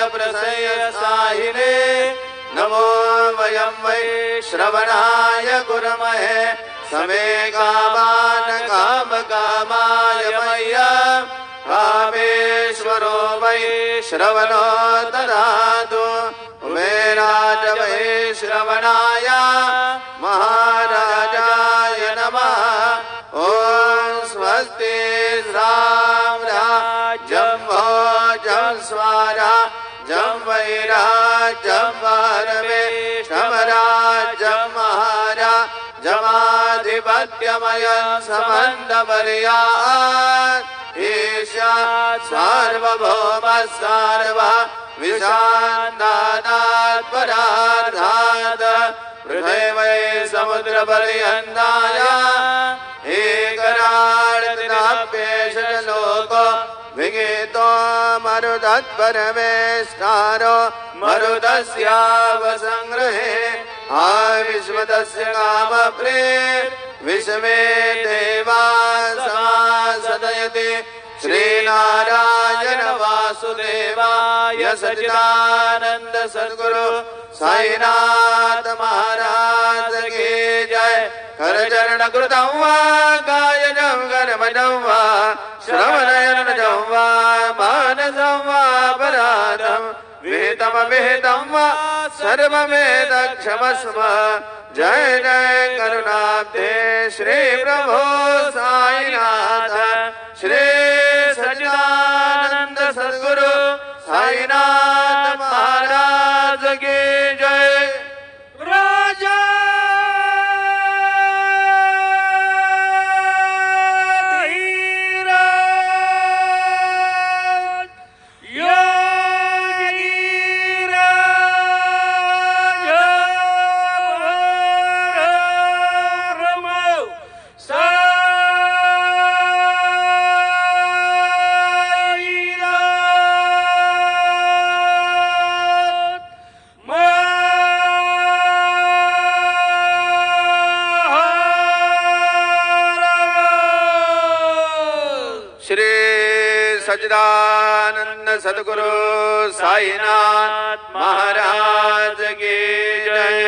प्रसयसाहिने नमो वयं वै श्रवणाय कुर्महे समे कामान् कामकामाय मह्यं कामेश्वरो वै श्रवणो ददातु मे राज वै श्रवणाय महाराजाय नमः ॐ स्वस्ति साम्राज्यं भोजं स्वराज्यं वैराज्यं परमेष्ठमराज्यं महाराजमाधिपत्यमयं समन्तपर्यात् ईशात् सार्वभौमः सर्वः विशान्तानात् परार्धात् पृथिवी समुद्रपर्यन्ताय एकराळ्यपेशलोको विगीतो मरुदत्परमेष्ठारो मरुदस्यावसंग्रहे आविश्वतस्य कामप्रे विश्वे देवा समासदयति श्रीनारायण वासुदेवाय सच्चिदानंद सद्गुरु साईनाथ महाराज की जय। करचरण कृतं वा कायजं कर्मजं वा श्रवणयनजं वा मानसं वा अपराधं विहितमविहितं वा सर्वमेतत्क्षमस्व। जय जय करुणाब्धे श्री प्रभो साईनाथ श्री सच्चिदानंद सद्गुरु साईनाथ महाराज की जय। राजा सच्चिदानंद सद्गुरु साईनाथ महाराज की जय।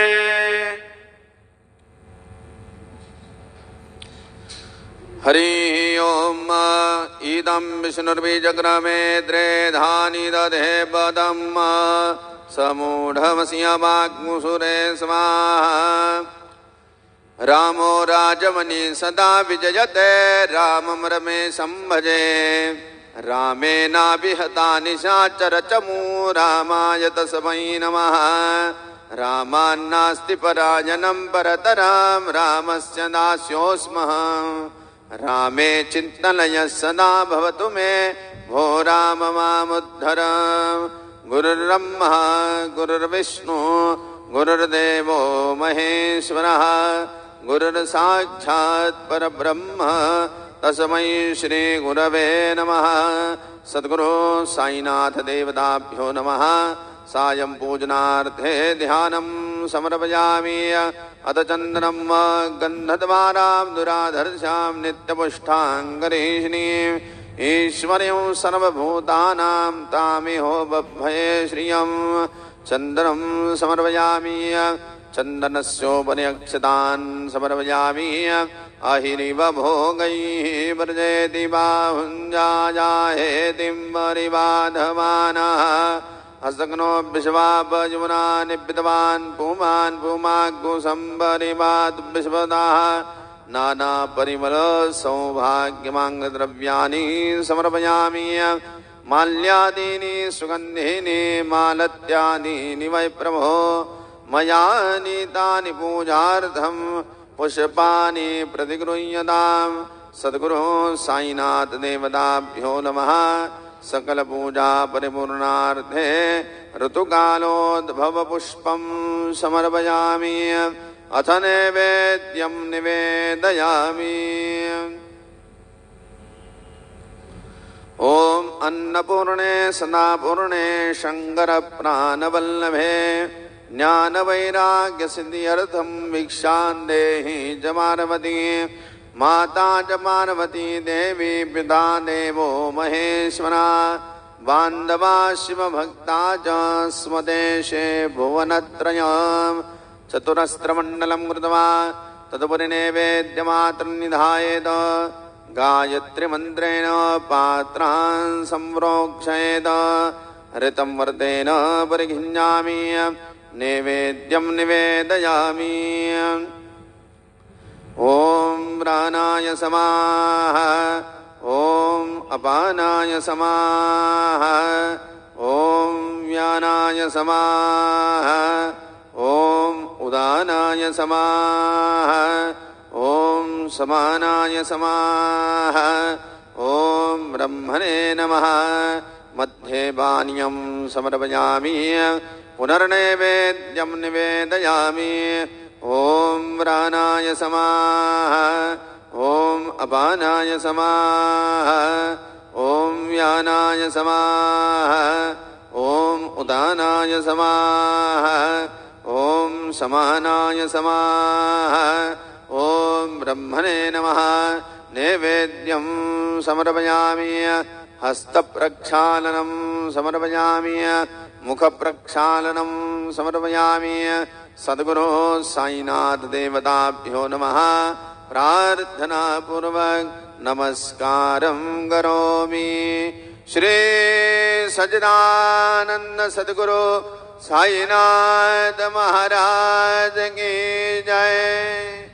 हरि ओम इदं विष्णुर्बीजग्रामे त्रेधानि दधे पदं समूढमस्य वाग्मुसुरे स्वाहा। रामो राजमणि सदा विजयते रामं रमेशं भजे रामेनाभिहता निशाचरचमू रामाय तस्मै नमः। रामान्नास्ति पराजनं परतरां रामस्य दास्योऽस्मः। रामे चिन्तनयः सदा भवतु मे भो राम मामुद्धर। गुरुर्ब्रह्मा गुरुर्विष्णु गुरुर्देवो महेश्वरः गुरुर्साक्षात् परब्रह्म तस्मै श्री गुरवे नमः। सद्गुरु साईनाथ देवताभ्यो नमः। सायं पूजनार्थे ध्यानं समर्पयामि। अथ चन्द्रं गन्धद्वारां दुराधर्षां नित्यपुष्टाङ्गरीषिणीं ईश्वर्यं सर्वभूतानां तामिहो बभये श्रियं चन्द्रं समर्पयामि। चन्दनस्योपरि अक्षतान् समर्पयामि। अहिरिव भोगैः व्रजेति बाहुञ्जायाहेतिं परिबाधमानः। हस्तघ्नो विश्वापयुम्ना निब्बितवान् पुमान् पुमाग्गुसम्परिवात् विश्वदाः। नानापरिमलसौभाग्यमाङ्गद्रव्याणि समर्पयामि। माल्यादीनि सुगन्धीनि मालत्यादीनि वै प्रभो मया नीतानि पूजार्थं पुष्पाणि प्रतिगृह्यताम्। सद्गुरो साईनाथ देवताभ्यो नमः। सकल पूजा परिपूर्णार्थे ऋतुकालोद्भव पुष्पं समर्पयामि। अथ नैवेद्यं निवेदयामि। ओम अन्नपूर्णे सदापूर्णे शंकर प्राणवल्लभे ज्ञान वैराग्य सिद्ध्यर्थं भिक्षां देहि जमानवती। माता च पार्वती देवी पिता देवो महेश्वरा। बान्धवा शिवभक्ता च स्वदेशे भुवनत्रयम् चतुरस्रमण्डलं कृत्वा तदुपरि नैवेद्यमात्रनिधायेत गायत्रीमन्त्रेण पात्रान् संप्रोक्षयेत ऋतं वर्तेन परिगृह्णामि नैवेद्यं निवेदयामि ॐ प्राणाय समाः ॐ अपानाय समाः ॐ व्यानाय समाः ॐ उदानाय समाः ॐ समानाय समाः ॐ ब्रह्मणे नमः मध्ये पानीयं समर्पयामि पुनर्नैवेद्यं निवेदयामि ॐ प्राणाय समाः ॐ अपानाय समाः ॐ व्यानाय समाः ॐ उदानाय समाः ॐ समानाय समाः ॐ ब्रह्मणे नमः नैवेद्यं समर्पयामि हस्तप्रक्षालनं समर्पयामि मुखप्रक्षालनं समर्पयामि सद्गुरो साईनाथ देवताभ्यो नमः प्रार्थनापूर्वक नमस्कारं करोमि। श्री सच्चिदानंद सद्गुरु साईनाथ महाराज की जय।